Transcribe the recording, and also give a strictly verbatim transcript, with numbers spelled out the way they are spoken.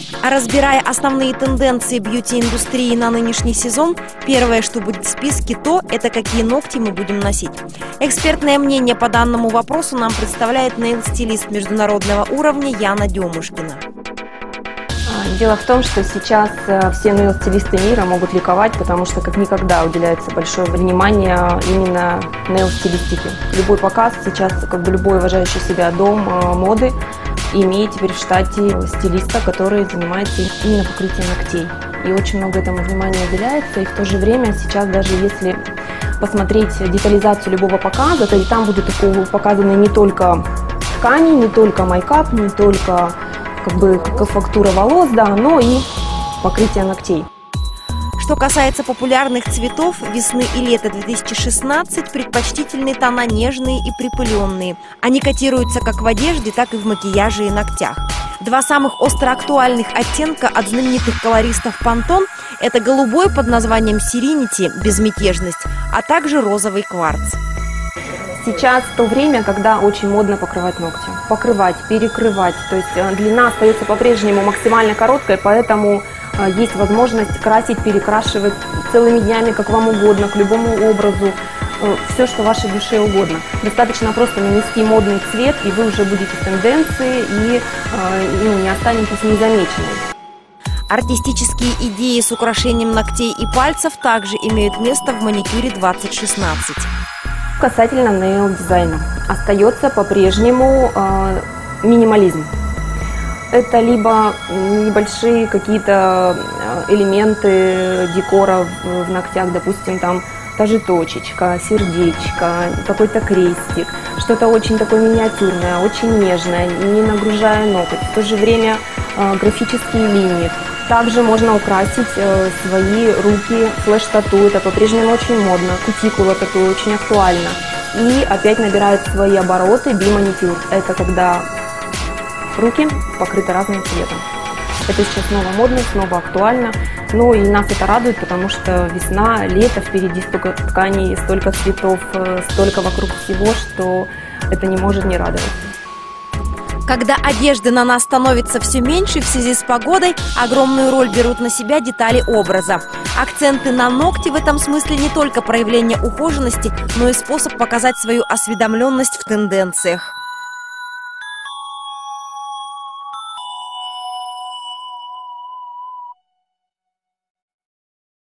А разбирая основные тенденции бьюти-индустрии на нынешний сезон, первое, что будет в списке, то это какие ногти мы будем носить. Экспертное мнение по данному вопросу нам представляет нейл-стилист международного уровня Яна Демушкина. Дело в том, что сейчас все нейл-стилисты мира могут ликовать, потому что как никогда уделяется большое внимание именно нейл-стилистике. Любой показ сейчас, как бы любой уважающий себя дом моды имеет теперь в штате стилиста, который занимается именно покрытием ногтей. И очень много этому внимания уделяется, и в то же время сейчас даже если посмотреть детализацию любого показа, то и там будут показаны не только ткани, не только мейкап, не только как бы как фактура волос, да, но и покрытие ногтей. Что касается популярных цветов весны и лета две тысячи шестнадцать, предпочтительные тона нежные и припыленные. Они котируются как в одежде, так и в макияже и ногтях. Два самых остроактуальных оттенка от знаменитых колористов Pantone – это голубой под названием Serenity – безмятежность, а также розовый кварц. Сейчас то время, когда очень модно покрывать ногти. Покрывать, перекрывать. То есть длина остается по-прежнему максимально короткой, поэтому есть возможность красить, перекрашивать целыми днями, как вам угодно, к любому образу. Все, что вашей душе угодно. Достаточно просто нанести модный цвет, и вы уже будете в тенденции и ну, не останетесь незамеченной. Артистические идеи с украшением ногтей и пальцев также имеют место в маникюре двадцать шестнадцать. Касательно нейл-дизайна, остается по-прежнему э, минимализм. Это либо небольшие какие-то элементы декора в, в ногтях, допустим, там та же точечка, сердечко, какой-то крестик, что-то очень такое миниатюрное, очень нежное, не нагружая ноготь. В то же время э, графические линии. Также можно украсить э, свои руки флеш-тату, это по-прежнему очень модно, кутикула тату очень актуально. И опять набирает свои обороты би-маникюр, это когда руки покрыты разным цветом. Это сейчас снова модно, снова актуально, ну и нас это радует, потому что весна, лето, впереди столько тканей, столько цветов, столько вокруг всего, что это не может не радовать. Когда одежды на нас становится все меньше в связи с погодой, огромную роль берут на себя детали образа. Акценты на ногти в этом смысле не только проявление ухоженности, но и способ показать свою осведомленность в тенденциях.